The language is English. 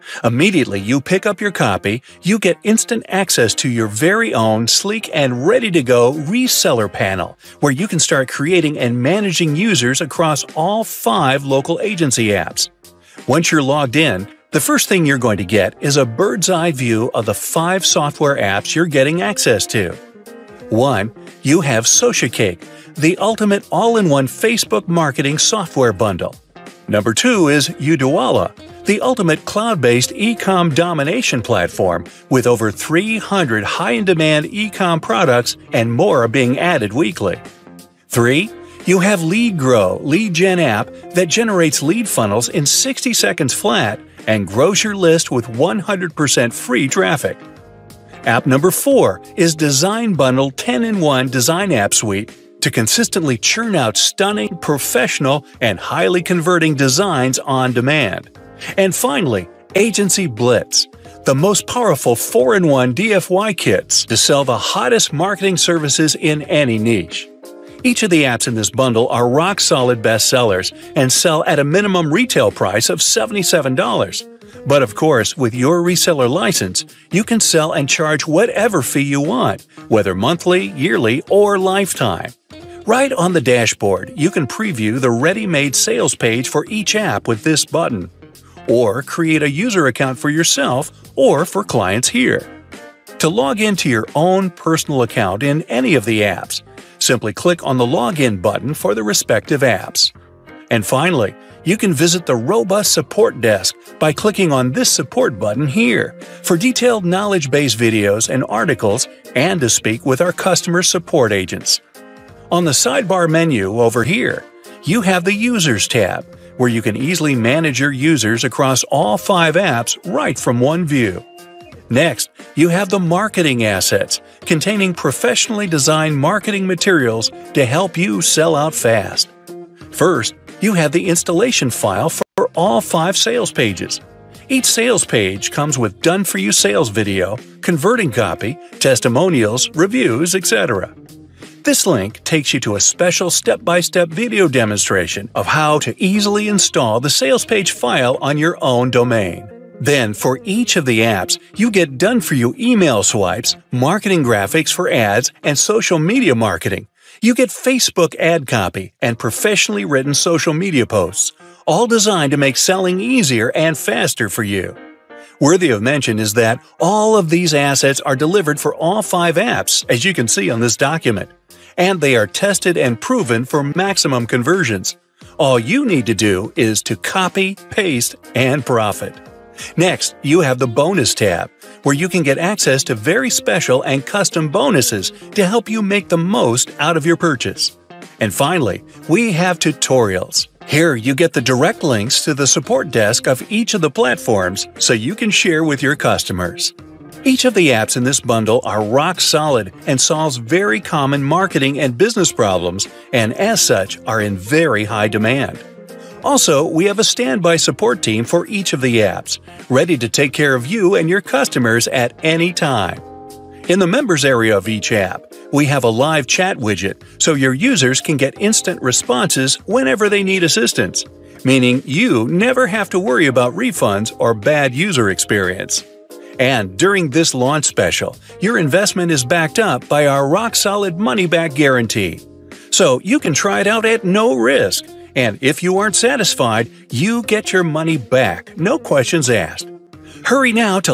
Immediately you pick up your copy, you get instant access to your very own sleek and ready-to-go reseller panel, where you can start creating and managing users across all 5 local agency apps. Once you're logged in, the first thing you're going to get is a bird's-eye view of the 5 software apps you're getting access to. 1. You have SocialCake, the ultimate all-in-one Facebook marketing software bundle. Number 2 is Udualla, the ultimate cloud-based e-com domination platform with over 300 high-in-demand e-com products and more being added weekly. 3. You have LeadGrow lead gen app that generates lead funnels in 60 seconds flat and grows your list with 100% free traffic. App number 4 is Design Bundle 10-in-1 Design App Suite to consistently churn out stunning, professional, and highly converting designs on demand. And finally, Agency Blitz, the most powerful 4-in-1 DFY kits to sell the hottest marketing services in any niche. Each of the apps in this bundle are rock-solid bestsellers and sell at a minimum retail price of $77. But of course, with your reseller license, you can sell and charge whatever fee you want, whether monthly, yearly, or lifetime. Right on the dashboard, you can preview the ready-made sales page for each app with this button, or create a user account for yourself or for clients here. To log into your own personal account in any of the apps, simply click on the Login button for the respective apps. And finally, you can visit the robust support desk by clicking on this support button here for detailed knowledge-based videos and articles and to speak with our customer support agents. On the sidebar menu over here, you have the Users tab, where you can easily manage your users across all 5 apps right from one view. Next, you have the Marketing Assets, containing professionally designed marketing materials to help you sell out fast. First, you have the installation file for all 5 sales pages. Each sales page comes with done-for-you sales video, converting copy, testimonials, reviews, etc. This link takes you to a special step-by-step video demonstration of how to easily install the sales page file on your own domain. Then, for each of the apps, you get done-for-you email swipes, marketing graphics for ads, and social media marketing. You get Facebook ad copy and professionally written social media posts, all designed to make selling easier and faster for you. Worthy of mention is that all of these assets are delivered for all 5 apps, as you can see on this document, and they are tested and proven for maximum conversions. All you need to do is to copy, paste, and profit. Next, you have the Bonus tab, where you can get access to very special and custom bonuses to help you make the most out of your purchase. And finally, we have Tutorials. Here you get the direct links to the support desk of each of the platforms so you can share with your customers. Each of the apps in this bundle are rock solid and solves very common marketing and business problems, and as such are in very high demand. Also, we have a standby support team for each of the apps, ready to take care of you and your customers at any time. In the members area of each app, we have a live chat widget so your users can get instant responses whenever they need assistance, meaning you never have to worry about refunds or bad user experience. And during this launch special, your investment is backed up by our rock-solid money-back guarantee. So you can try it out at no risk. And if you aren't satisfied, you get your money back, no questions asked. Hurry now to